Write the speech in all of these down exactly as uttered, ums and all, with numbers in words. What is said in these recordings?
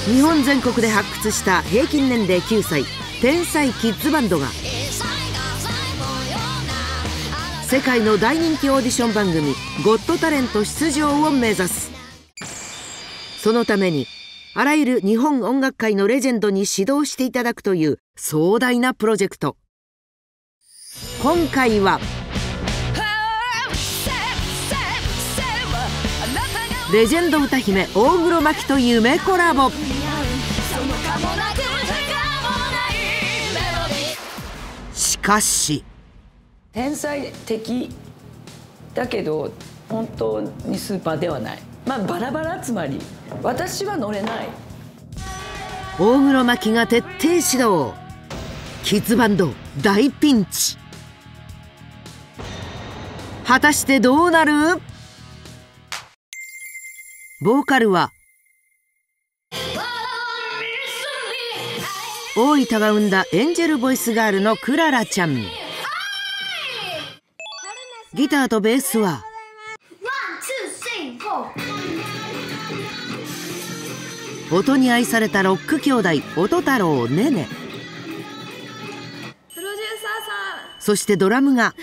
日本全国で発掘した平均年齢きゅうさい天才キッズバンドが世界の大人気オーディション番組「ゴットタレント」出場を目指す。そのためにあらゆる日本音楽界のレジェンドに指導していただくという壮大なプロジェクト。今回はレジェンド歌姫大黒摩季と夢コラボ。しかし天才的だけど本当にスーパーではない。まあバラバラつまり私は乗れない。 大黒摩季が徹底指導。キッズバンド大ピンチ。果たしてどうなる？ボーカルは大分が生んだエンジェルボイスガールのクララちゃん。ギターとベースは音に愛されたロック兄弟音太郎ねね。 プロデューサーさん。 そしてドラムが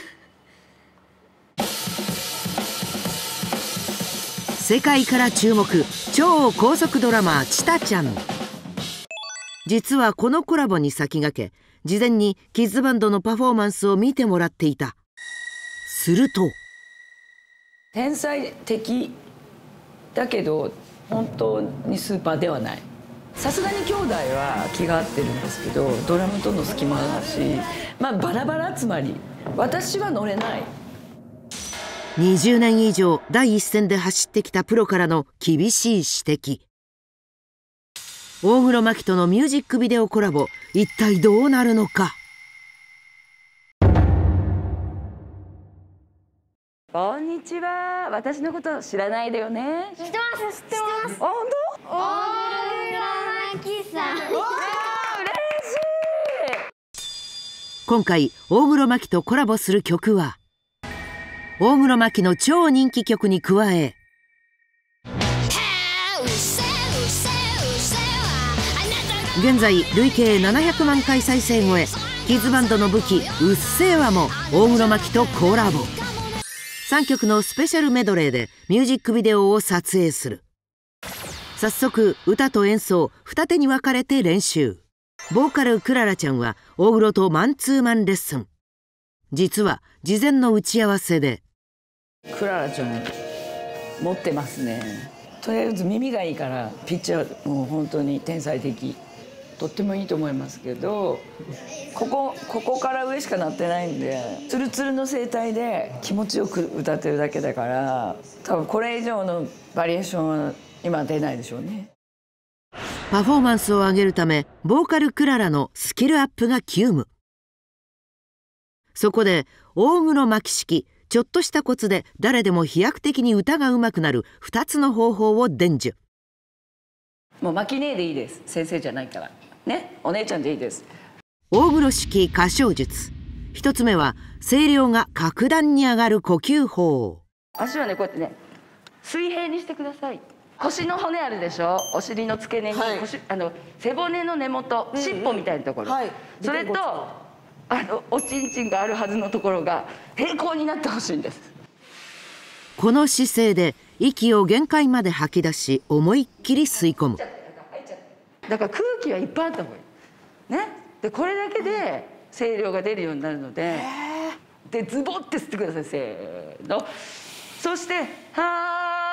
世界から注目超高速ドラマーチタちゃん。実はこのコラボに先駆け事前にキッズバンドのパフォーマンスを見てもらっていた。すると天才的だけど本当にスーパーではない。さすがに兄弟は気が合ってるんですけどドラムとの隙間だし、まあバラバラつまり私は乗れない。 にじゅうねん以上第一線で走ってきたプロからの厳しい指摘。大黒摩季とのミュージックビデオコラボ、一体どうなるのか。 こんにちは。私のこと知らないだよね。 知ってます、知ってます。 本当？ 大黒摩季さん。 わあ、嬉しい。 今回大黒摩季とコラボする曲は大黒摩季の超人気曲に加え現在累計ななひゃくまんかい再生超え、キッズバンドの武器「うっせぇわ」も大黒摩季とコラボ。さんきょくのスペシャルメドレーでミュージックビデオを撮影する。早速歌と演奏二手に分かれて練習。ボーカルクララちゃんは大黒とマンツーマンレッスン。実は事前の打ち合わせでクララちゃん持ってますね。とりあえず耳がいいからピッチャーもう本当に天才的、とってもいいと思いますけど、ここここから上しかなってないんでツルツルの声帯で気持ちよく歌ってるだけだから、多分これ以上のバリエーションは今出ないでしょうね。 パフォーマンスを上げるためボーカルクララのスキルアップが急務。そこで大黒摩季式ちょっとしたコツで誰でも飛躍的に歌が上手くなるふたつの方法を伝授。 もうマキ姉でいいです。先生じゃないからね、お姉ちゃんでいいです。 大黒式歌唱術。一つ目は声量が格段に上がる呼吸法。 足はねこうやってね水平にしてください。腰の骨あるでしょ、お尻の付け根に、はい、腰あの背骨の根元、うんうん、尻尾みたいなところ、はい、それとあのおちんちんがあるはずのところが平行になってほしいんです。 この姿勢で息を限界まで吐き出し思いっきり吸い込む。 だから空気はいっぱいあった方がいいね。でこれだけで声量が出るようになるので、でズボって吸ってください。せーの。そしてはー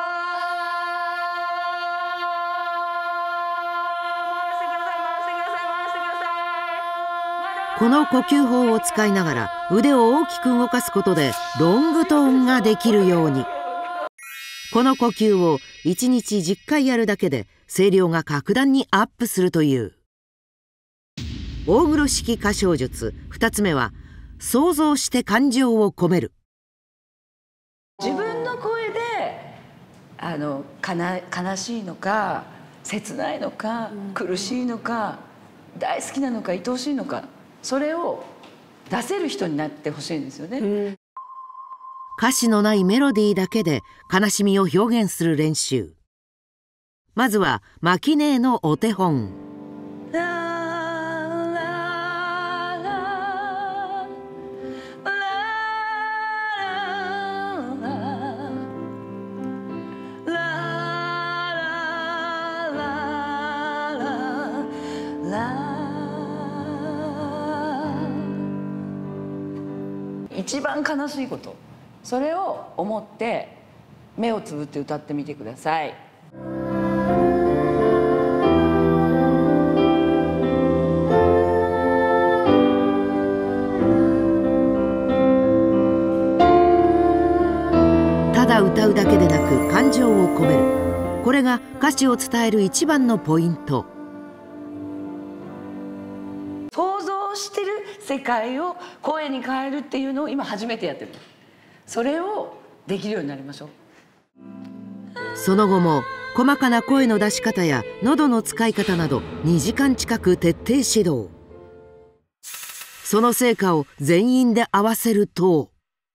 この呼吸法を使いながら腕を大きく動かすことでロングトーンができるように。この呼吸をいちにちじゅっかいやるだけで声量が格段にアップするという。大黒式歌唱術ふたつめは想像して感情を込める。 自分の声であのかな悲しいのか切ないのか、うん、苦しいのか大好きなのか愛おしいのか、それを出せる人になってほしいんですよね、うん、 歌詞のないメロディーだけで悲しみを表現する練習。 まずはマキネーのお手本。 一番悲しいこと、それを思って目をつぶって歌ってみてください。 ただ歌うだけでなく感情を込める、これが歌詞を伝える一番のポイント。 想像してる世界を声に変えるっていうのを今初めてやってる。それをできるようになりましょう。 その後も細かな声の出し方や喉の使い方などにじかん近く徹底指導。その成果を全員で合わせると、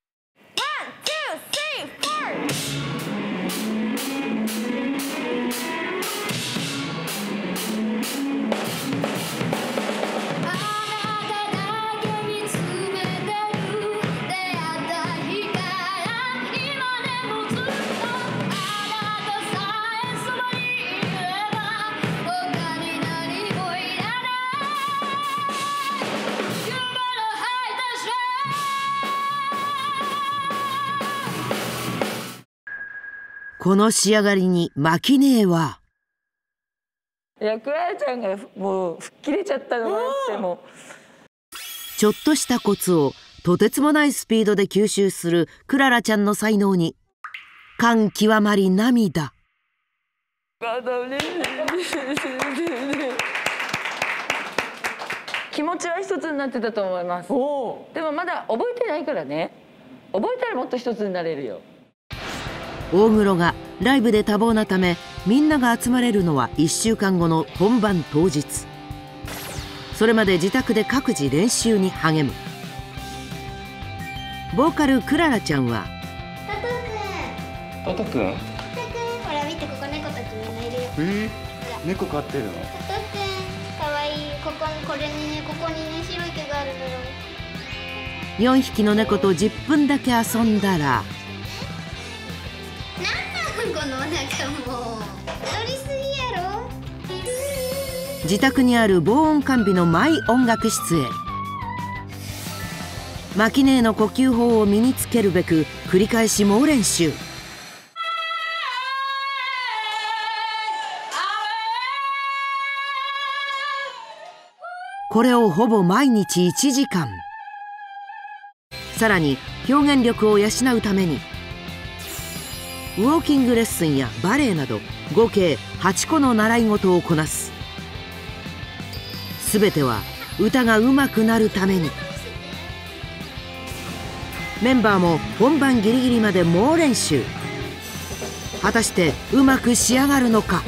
この仕上がりにマキネーは、 いや、クララちゃんがもう吹っ切れちゃったのがあっても、 ちょっとしたコツをとてつもないスピードで吸収するクララちゃんの才能に感極まり涙。 気持ちは一つになってたと思います。でもまだ覚えてないからね。覚えたらもっと一つになれるよ。 大黒がライブで多忙なため、みんなが集まれるのはいっしゅうかんごの本番当日。それまで自宅で各自練習に励む。ボーカルクララちゃんは、 トトくん、 ほら見て、ここ猫たちみんないるよ。 えー、猫飼ってるの？ トトくんかわいい。ここにこれにね、ここにね、白い毛があるのよ。 よんひきの猫とじゅっぷんだけ遊んだら、 なんなんこのお腹もう取りすぎやろ。 自宅にある防音完備のマイ音楽室へ。マキネーの呼吸法を身につけるべく繰り返し猛練習。これをほぼ毎日いちじかん。さらに表現力を養うためにウォーキングレッスンやバレエなど合計はちこの習い事をこなす。すべては歌が上手くなるために。メンバーも本番ギリギリまで猛練習。果たしてうまく仕上がるのか。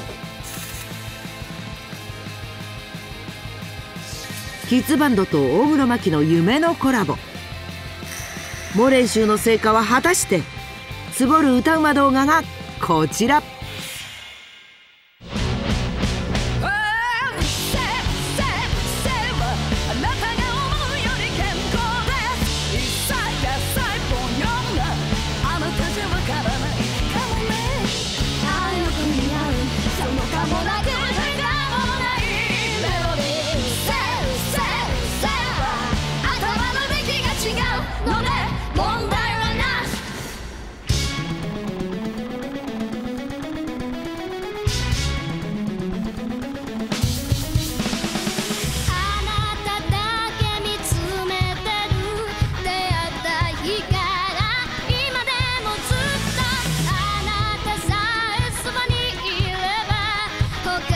キッズバンドと大黒摩季の夢のコラボ。猛練習の成果は果たして。つぼる歌うま動画がこちら。 こ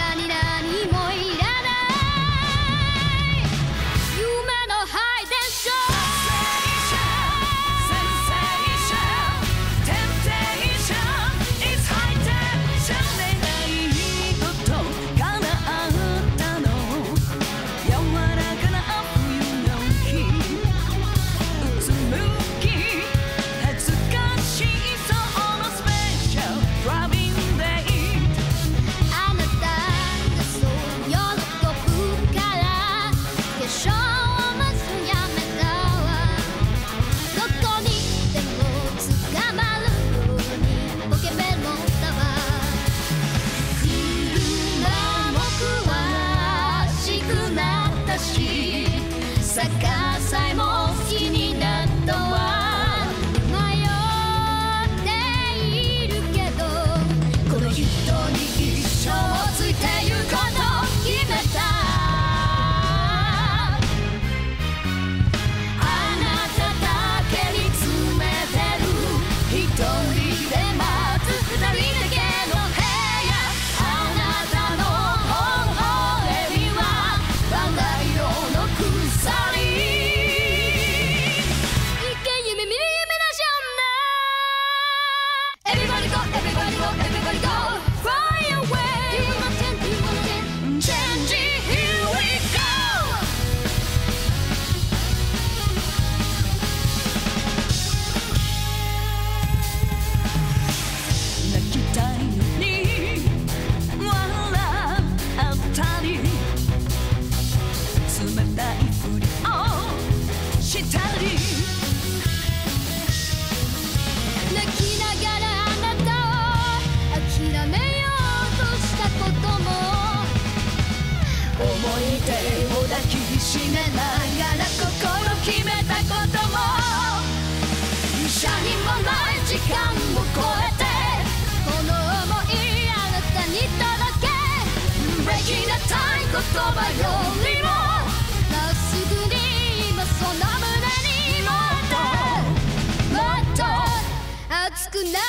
手を抱きしめながら心決めたこともシャにもない時間を超えてこの想いあなたに届けブレイキンなたい言葉よりもまっすぐに今その胸にもっともっと熱くなれ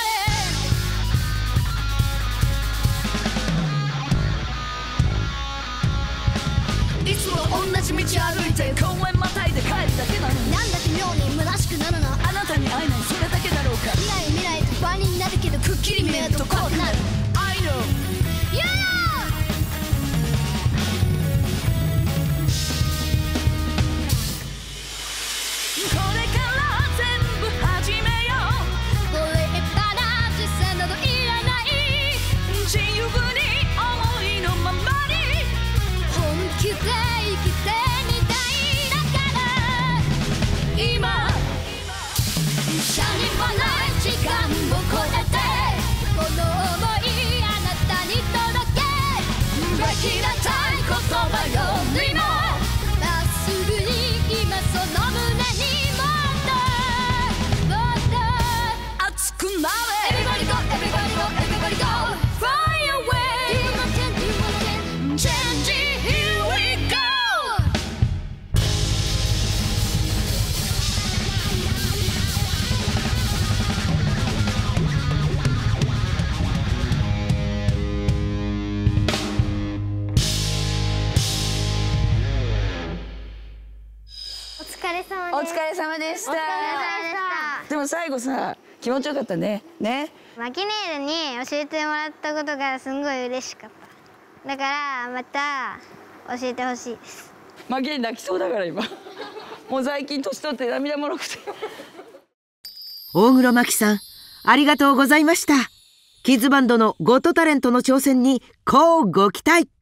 いつも同じ道歩いて公園またいで帰るだけなのになんだって妙に虚しくなるのあなたに会えないそれだけだろうか未来未来と不安になるけどくっきり見えるとこうなる I know Yeah これから全部始めようこれっぱな実践などいらない自由に思いのままに本気で生きてみたいだから今シャにもない時間を超えてこの想いあなたに届けできなたい言葉よりもまっすぐに今その胸にもっともっと熱くなれ Everybody go, everybody go, everybody go Fly away Do you want to, do you want to Change it, here we go お疲れ様おです。 疲れ様でしたお疲れ様でした。 でも最後さ気持ちよかったねねマキネールに教えてもらったことがすんごい嬉しかっただからまた教えてほしいですマキネ泣きそうだから今もう最近年取って涙もろくて大黒摩季さんありがとうございました。キッズバンドのゴットタレントの挑戦に乞うご期待。